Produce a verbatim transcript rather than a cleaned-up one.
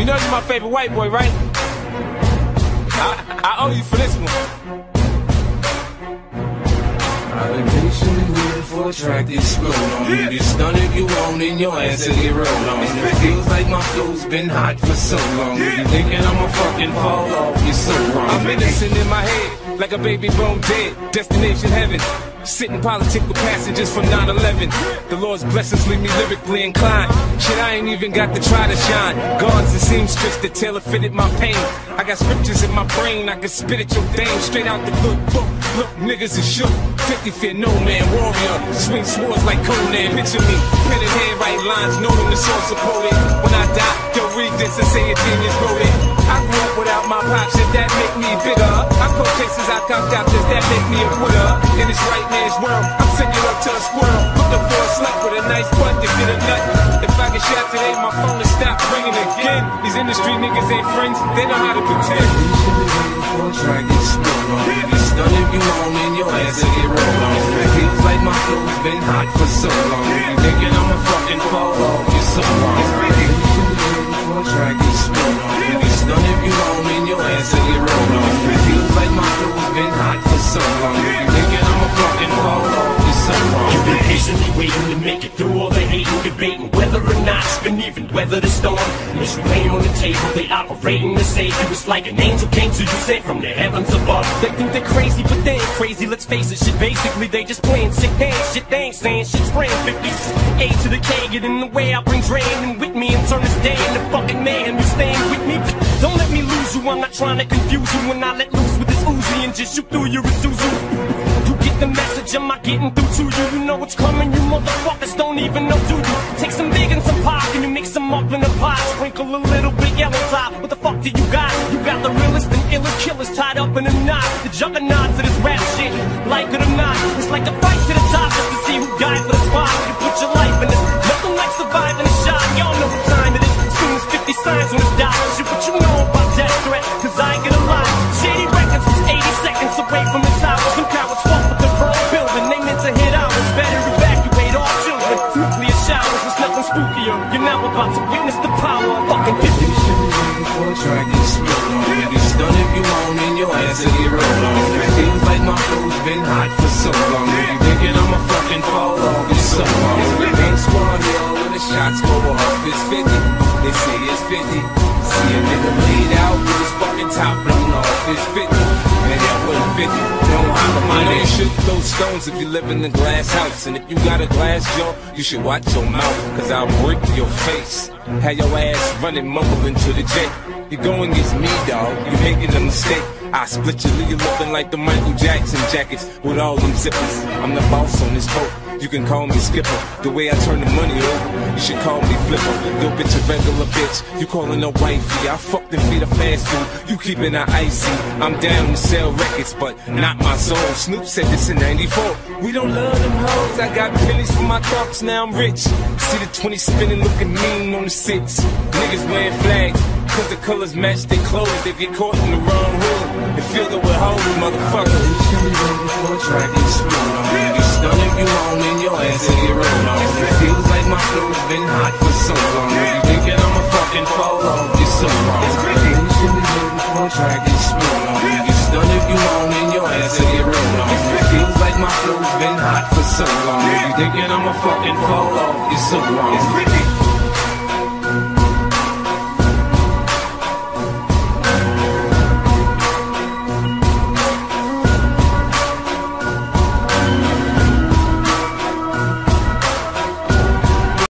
know you're my favorite white boy, right? I, I owe you for this one. I've been patiently waiting for a track to explode on me. Get stunned if you want, and your ass will get rolled on. It feels like my flow's been hot for so long. You thinking I'ma fucking fall off, you're so wrong. I'm innocent in my head, like a baby bone dead. Destination heaven. Sitting politic with passengers from nine eleven. The Lord's blessings leave me lyrically inclined. Shit, I ain't even got to try to shine. Guards and seamstress that tailor fitted my pain. I got scriptures in my brain, I can spit at your dame. Straight out the good book. Look, niggas is shook. fifty fear no man, warrior. Swing swords like Conan. Picture me, pen in hand, write lines, know them the source of poet. When I die, don't read this and say a genius wrote it. I grew up without my pops, shit that make me bigger. I coach cases, I cocked out this, that make me a quitter. In this right man's world, I'm sending up to a squirrel. Looking for a slut with a nice butt to get a nut. If I get shot today, my phone will stop ringing again. These industry niggas ain't friends, they know how to pretend. Track get spilled on. Get stunned if you want, and your ass will get rolled on. It feels like my flow's been hot for so long. You thinking I'ma fucking fall off, you're so wrong. Track get spilled on. Get stunned if you want, and your ass will get rolled on. It feels like my flow's been hot for so long. You thinking I'ma fucking fall off, you're so wrong. You've been patiently waiting to make it through all the hating, debating whether or not you can even weather the storm. As you lay on the table, they operating to save you. It's like an angel came to you, sent from the heavens above. They think they're crazy, but they ain't crazy. Let's face it, shit. Basically, they just playing sick dance. Shit, they ain't saying shit. Spraying fifty. A to the K, get in the way. I bring drain and with me and turn this day into fucking man. You staying with me? Don't let me lose you. I'm not trying to confuse you. When I let loose with this Uzi and just shoot through your Isuzu. You get the message, am I getting through to you? You know what's coming, you motherfuckers don't even know, do you? Take some big and some pop, and you mix them up in a pot. Sprinkle a little bit yellow top. What the fuck do you got? You got the realest and illest killers tied up in a knot. The juggernauts of this rap shit, like it or not. It's like a fight to the top just to see who died for the spot. You put your life in this, nothing like surviving a shot. Y'all know what time it is, as soon as fifty signs on his dot. Shit, what you know about death threat, cause I ain't gonna lie. Shady Records was eighty seconds away from the tower. Some cowards fought with the pearl building, they meant to hit ours. Better evacuate all children, nuclear showers, there's nothing spookier. You're now about to witness the power of fucking fifty. Track get spilled on. Get stunned if you want, and your ass will get rolled on. It feels like my flow's been hot for so long. You thinking I'ma fucking fall off, you're so wrong. Ain't squad here when the shots go off. It's fifty, they say it's fifty. See a nigga laid out with his fucking top blown off. It's fifty, and that wasn't fifty. Don't hop on my name. You should throw stones if you live in a glass house. And if you got a glass jaw, you should watch your mouth, cause I'll break your face. Have your ass running mumbling to the J. You going against me, dawg, you making a mistake. I split your lead looking like the Michael Jackson jackets with all them zippers. I'm the boss on this boat, you can call me Skipper. The way I turn the money over, you should call me Flipper. Yo bitch a regular bitch, you calling her wifey. I fucked and feed a fast food, you keeping her icy. I'm down to sell records, but not my soul. Snoop said this in ninety-four, we don't love them hoes. I got pennies for my thoughts, now I'm rich. See the twenty spinning looking mean on the six. Niggas wearing flags, cause the colors match their clothes. They get caught in the wrong hood and feel that we're holding, motherfucker. Track get spilled on. Get stunned if you want, and your ass will get rolled on. It feels like my flow's been hot for so long. You thinking I'ma fucking fall off, you're so wrong. Track get spilled on. Get stunned if you want, and your ass will get rolled on. It feels like my flow's been hot for so long. You thinking I'ma fucking fall off, you're so wrong.